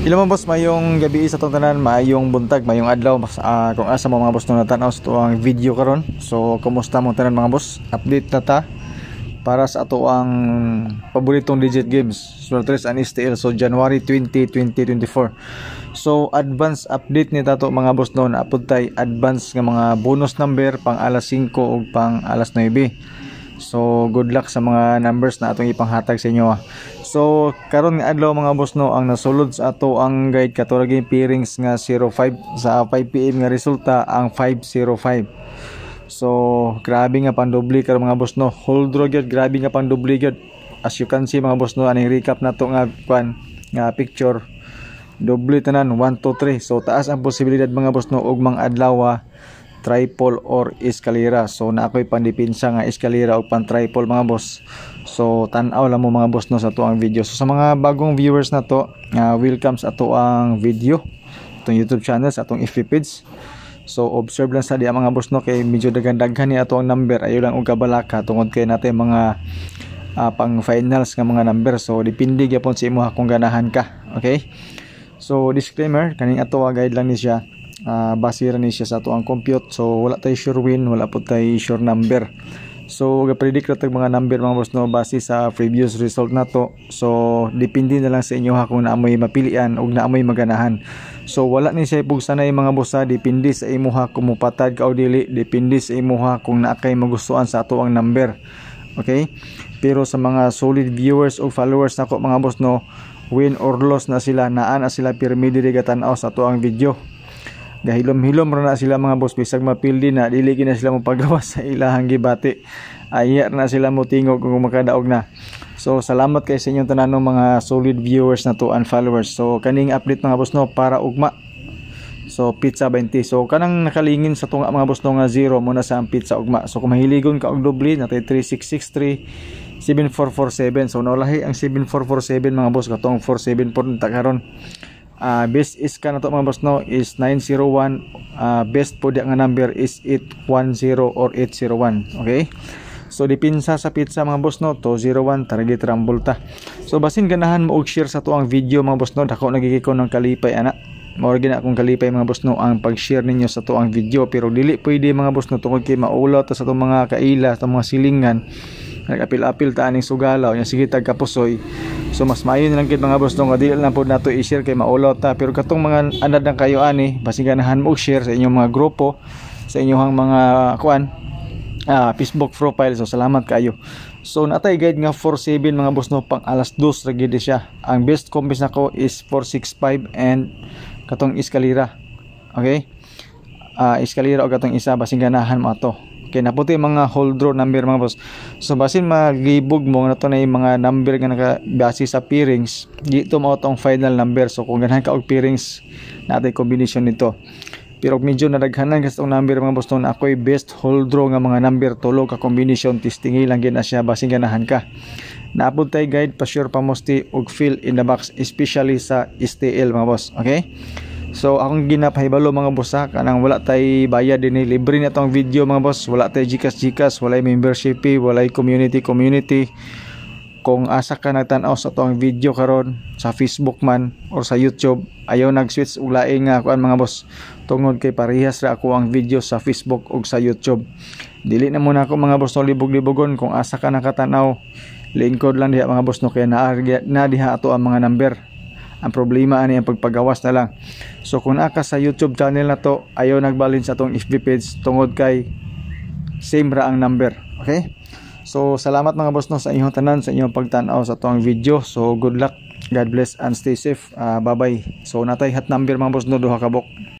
Hello mga boss, mayong gabi sa itong tanan, mayong buntag, mayong adlaw. Kung asa mo mga boss nung natanaw sa itong video karon. So, kumusta mo tanan mga boss? Update na ta para sa ato ang paboritong digit games, Swordless and STL. So, January 20, 2024. So, advance update ni tato mga boss noon. Apod tay advance nga mga bonus number pang alas 5 o pang alas 9. So, good luck sa mga numbers na atong ipanghatag sa inyo. So, karon nga adlaw mga boss no, ang nasulod sa ato ang guide katurag pairings nga 05 sa 5 PM nga resulta ang 505. So, grabe nga pandoble karon mga boss no. Hold draw gyud, grabe nga pandoble gyud. As you can see mga boss no, aning recap nato nga nga picture. Doble tanan 1 2 3. So, taas ang posibilidad mga boss no og mang adlaw triple or escalera. So na ako'y pandipinsa nga escalera o pan triple mga boss. So tan-aw lang mo mga boss no sa to ang video. So sa mga bagong viewers na to, welcome sa ato ang video, itong YouTube channel, sa atong FB page. So observe lang sa diya mga boss no, kay medyo daghan-daghan ni ato ang number. Ayo lang og kabalaka tungod kay natin mga pang finals nga mga number. So depende gyapon sa imo kung ganahan ka. Okay? So disclaimer, kaning ato guide lang ni siya. Base ra ni siya sa ato ang compute. So wala tay sure win, wala po tay sure number. So ga-predict ra tag mga number mga boss no base sa previous result nato. So depende na lang sa inyo kung naamoy mapilian ug naamoy maganahan. So wala ni siya pugsanay mga boss, depende sa imo kung mupatad ka o dili, depende sa imo kung naa kay magustuhan sa ato ang number. Okay? Pero sa mga solid viewers o followers nako mga boss no, win or loss na sila, naa na sila pirmi diri gatan-aw sa ato ang video. Gahilom-hilom ra na sila mga boss, bisag mapildi na dili na sila mo pagawas sa ilahang gibati. Ayar na sila mo tingog kung makadaog na. So salamat kay sa inyong tanan mga solid viewers na to and followers. So kaning update mga boss no para ugma. So pizza 20. So kanang nakalingin sa tunga mga boss no nga 0 muna sa ang pizza ugma. So kung mahiligon ka og doble natay 3663 7447. So naulahi ang 7447 mga boss, katong 47 po ta karon. Best is ka na to mga boss no is 901. Best po nga number is 810 or 801. Okay, so dipinsa sa pizza mga boss no, 201 target rambulta. So basin ganahan mo og share sa to ang video mga boss no, dako nagigiko ng kalipay ana. Mao gina akong kalipay mga boss no ang pag-share ninyo sa to ang video, pero dili pwede mga boss no tungod kay maulaw ta sa to mga kaila, sa mga silingan. Nagapil-apil ta aning sugalaw nya sige tag kapusoy. So mas maayo na lang gid mga boss no nga dili lang pod nato i-share kay maulaw ta, pero katong mga anad ng kayo ani basi ganahan mo share sa inyong mga grupo, sa inyong mga Facebook profile. So salamat kayo. So natay guide nga 47 mga boss no pang alas 2 ra gid siya. Ang best combis nako is 465 and katong escalera. Okay, escalera o katong isa basing ganahan mo ato. Okay, naputi mga hold draw number mga boss. So basin maglibog mo na to na yung mga number nga nakabase sa pairings, dito mo tong final number. So kung ganahan ka og pairings natay combination nito, pero medyo nadaghanan kasi itong number mga boss na ako'y best hold draw nga mga number, tulo ka combination, testingi lang gina siya basing ganahan ka. Naapod tay guide pa sure pamosti og fill in the box, especially sa STL mga boss. Okay, so akong ginapahibalo mga boss kanang wala tay bayad din, libre na tong video mga boss, wala tay GCash, walay membership fee, walay community. Kung asa ka nagtan-aw sa tong video karon sa Facebook man or sa YouTube, ayaw nag-switch og laing nga kuan mga boss, tungod kay parehas ra ako ang video sa Facebook ug sa YouTube. Dili na muna ako mga boss no libog-libogon. Kung asa ka nakatan-aw, lingkod lang diha mga boss no, kaya na diha ato ang mga number. Ang problema ani ang pagpagawas na lang. So kung aka sa YouTube channel na to, ayaw nagbalin sa tong FB page tungod kay same ra ang number. Okay, so salamat mga boss no sa inyong tanan, sa inyong pagtan-aw sa tong video. So good luck, God bless and stay safe. Bye bye. So natay hot number mga boss no, duha ka bok.